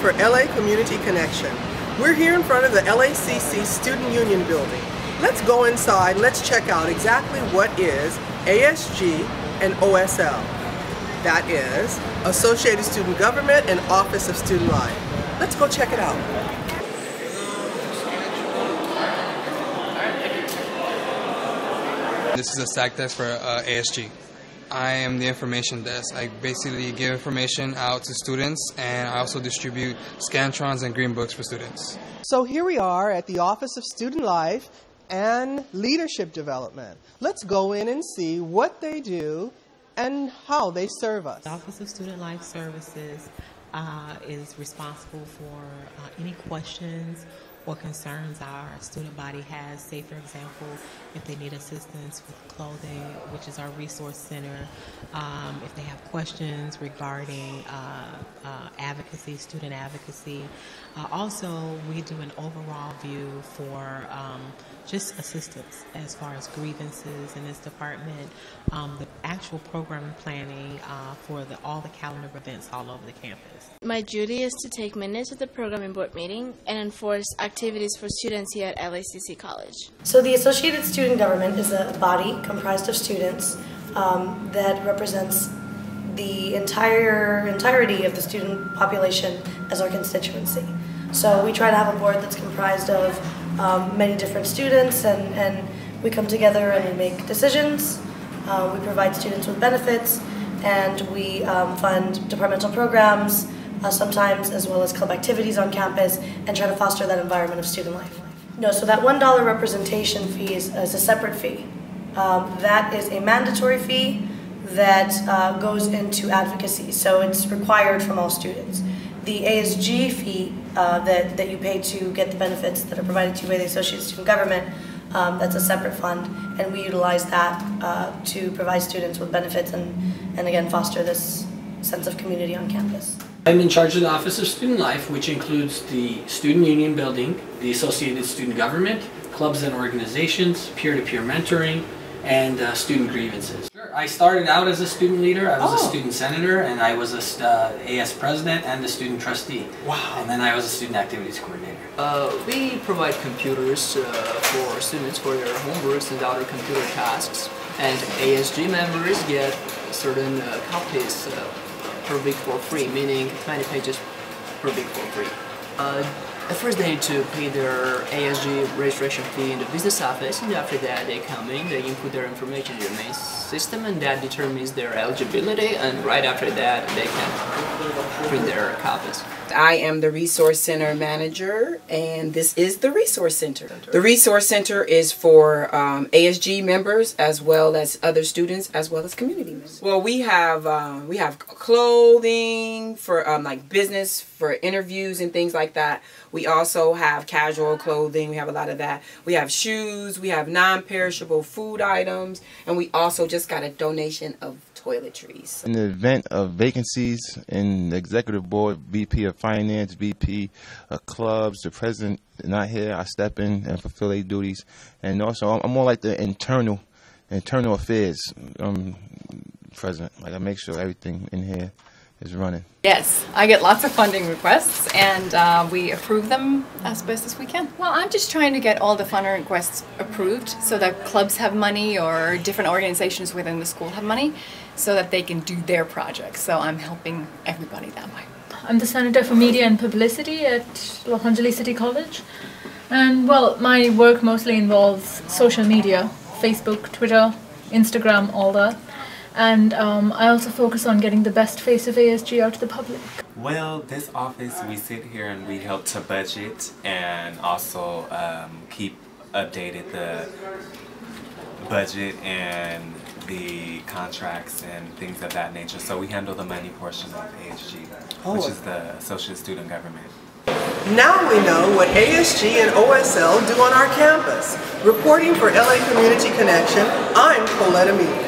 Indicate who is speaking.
Speaker 1: for LA Community Connection. We're here in front of the LACC Student Union building. Let's go inside and let's check out exactly what is ASG and OSL. That is Associated Student Government and Office of Student Life. Let's go check it out.
Speaker 2: This is a SAC desk for ASG. I am the information desk. I basically give information out to students, and I also distribute Scantrons and green books for students.
Speaker 1: So here we are at the Office of Student Life and Leadership Development. Let's go in and see what they do and how they serve us.
Speaker 3: The Office of Student Life Services is responsible for any questions or concerns our student body has. Say, for example, if they need assistance with clothing, which is our resource center, if they have questions regarding advocacy, student advocacy. Also, we do an overall view for just assistance as far as grievances in this department, the actual program planning for all the calendar events all over the campus.
Speaker 4: My duty is to take minutes at the programming board meeting and enforce activities for students here at LACC College.
Speaker 5: So the Associated Student Government is a body comprised of students that represents the entirety of the student population as our constituency. So we try to have a board that's comprised of many different students, and we come together and we make decisions. We provide students with benefits, and we fund departmental programs, sometimes as well as club activities on campus, and try to foster that environment of student life. No, so that $1 representation fee is a separate fee. That is a mandatory fee that goes into advocacy, so it's required from all students. The ASG fee that you pay to get the benefits that are provided to you by the Associated Student Government, that's a separate fund, and we utilize that to provide students with benefits and again foster this sense of community on campus.
Speaker 6: I'm in charge of the Office of Student Life, which includes the Student Union building, the Associated Student Government, clubs and organizations, peer-to-peer mentoring, and student grievances. Sure. I started out as a student leader. I was a student senator, and I was a AS president and a student trustee. Wow. And then I was a student activities coordinator.
Speaker 7: We provide computers for students for their homeworks and other computer tasks. And ASG members get certain copies per week for free, meaning 20 pages per week for free. At first they need to pay their ASG registration fee in the business office, and after that they come in, they input their information in the main system, and that determines their eligibility, and right after that they can print their copies.
Speaker 8: I am the Resource Center Manager, and this is the Resource Center. The Resource Center is for ASG members as well as other students as well as community members. Well, we have clothing for like business, for interviews and things like that. We also have casual clothing. We have a lot of that. We have shoes. We have non-perishable food items, and we also just got a donation of toiletries.
Speaker 9: In the event of vacancies in the executive board, VP of Finance, VP of clubs, the president not here, I step in and fulfill their duties. And also, I'm more like the internal affairs president. Like, I make sure everything in here is running.
Speaker 10: Yes, I get lots of funding requests, and we approve them as best as we can. Well, I'm just trying to get all the funding requests approved so that clubs have money or different organizations within the school have money so that they can do their projects. So I'm helping everybody that way.
Speaker 11: I'm the Senator for Media and Publicity at Los Angeles City College. And, well, my work mostly involves social media, Facebook, Twitter, Instagram, all that. And I also focus on getting the best face of ASG out to the public.
Speaker 12: Well, this office, we sit here and we help to budget and also keep updated the budget and the contracts and things of that nature. So we handle the money portion of ASG, which is the Associate Student Government.
Speaker 1: Now we know what ASG and OSL do on our campus. Reporting for LA Community Connection, I'm Coletta Mead.